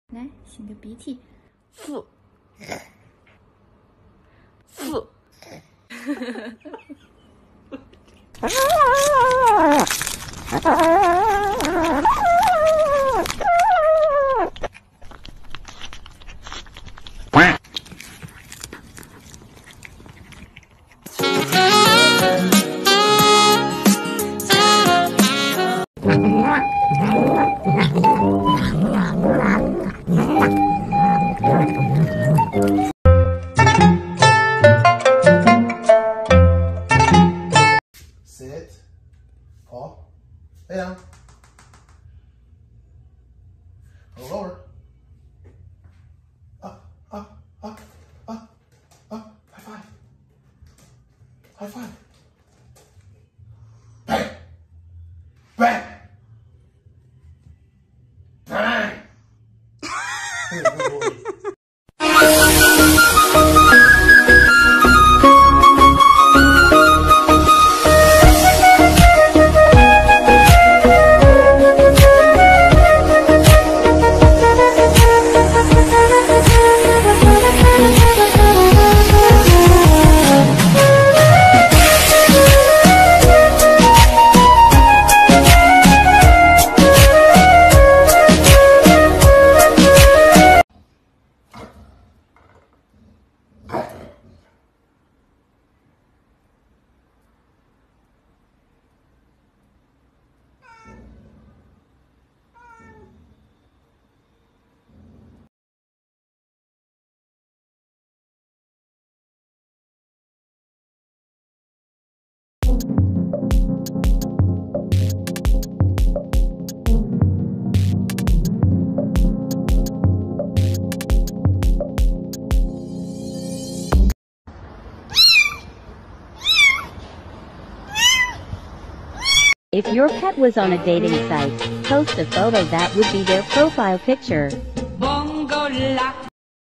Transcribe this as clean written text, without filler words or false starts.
来，擤个鼻涕。 4。 Sit. Paw. Lay down. Roll over. Up, up, up, up, up. High five. High five. Bang. Bang. Bang. Good boy. If your pet was on a dating site, post a photo that would be their profile picture.